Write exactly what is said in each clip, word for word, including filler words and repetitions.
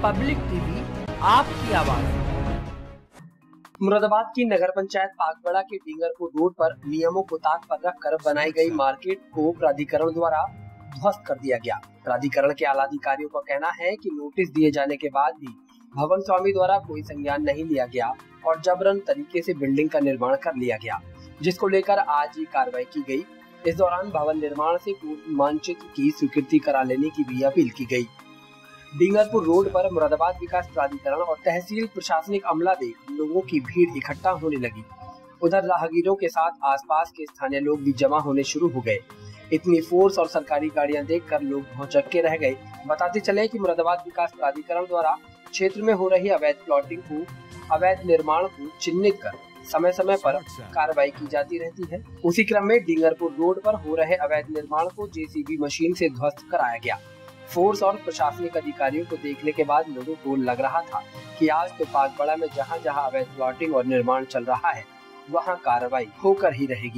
Public TV आपकी आवाज। मुरादाबाद की नगर पंचायत पाकबड़ा के डिंगरपुर रोड पर नियमों को ताक पर रखकर बनाई गई मार्केट को प्राधिकरण द्वारा ध्वस्त कर दिया गया। प्राधिकरण के आला अधिकारियों का कहना है कि नोटिस दिए जाने के बाद भी भवन स्वामी द्वारा कोई संज्ञान नहीं लिया गया और जबरन तरीके से बिल्डिंग का निर्माण कर लिया गया, जिसको लेकर आज ये कार्रवाई की गई। इस दौरान भवन निर्माण से पूर्व मानचित्र की स्वीकृति करा लेने की भी अपील की गई। डिंगरपुर रोड पर मुरादाबाद विकास प्राधिकरण और तहसील प्रशासनिक अमला देख लोगों की भीड़ इकट्ठा होने लगी। उधर राहगीरों के साथ आसपास के स्थानीय लोग भी जमा होने शुरू हो गए। इतनी फोर्स और सरकारी गाड़ियां देखकर लोग भौचक्के रह गए। बताते चले कि मुरादाबाद विकास प्राधिकरण द्वारा क्षेत्र में हो रही अवैध प्लॉटिंग को, अवैध निर्माण को चिन्हित कर समय समय पर कार्रवाई की जाती रहती है। उसी क्रम में डिंगरपुर रोड पर हो रहे अवैध निर्माण को जेसीबी मशीन से ध्वस्त कराया गया। फोर्स और प्रशासनिक अधिकारियों को देखने के बाद लोगों को लग रहा था कि आज तो पाकबड़ा में जहां जहां अवैध प्लॉटिंग और निर्माण चल रहा है वहां कार्रवाई होकर ही रहेगी।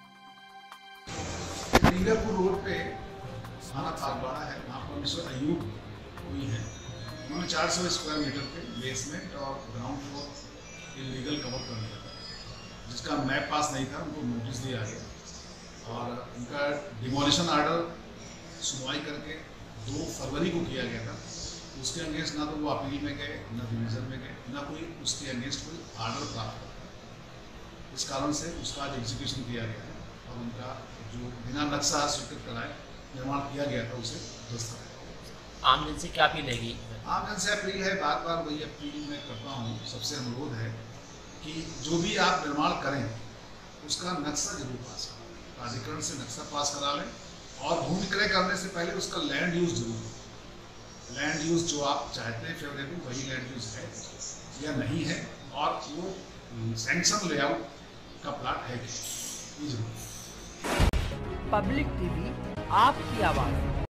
डिंगरपुर रोड पे थाना पाकबड़ा है, वहाँ पर मिस्टर अयूब हुई है। उन्होंने चार सौ स्क्वायर मीटर पे बेसमेंट और ग्राउंड फ्लोर इलीगल कवर कर दिया था, जिसका मैप पास नहीं था। उनको नोटिस दिया गया और उनका डिमोलिशन आर्डर सुनवाई करके दो फरवरी को किया गया था। उसके अगेंस्ट ना तो वो अपील में गए, ना डिवीजन में गए, ना कोई उसके अगेंस्ट कोई आर्डर प्राप्त हुआ। इस कारण से उसका आज एग्जीक्यूशन किया गया है और उनका जो बिना नक्शा स्वीकृत कराए निर्माण किया गया था उसे ध्वस्त कराया। आम जन से क्या अपील है? आम जन से अपील है, बार बार वही अपील मैं करता हूँ, सबसे अनुरोध है कि जो भी आप निर्माण करें उसका नक्शा जरूर पास करें, प्राधिकरण से नक्शा पास करा लें और भूमि क्रय करने से पहले उसका लैंड यूज जरूर, लैंड यूज जो आप चाहते हैं फेवरेबल वही लैंड यूज है या नहीं है और वो सैंक्शन लेआउट का प्लाट है कि जरूर। पब्लिक टीवी आपकी आवाज।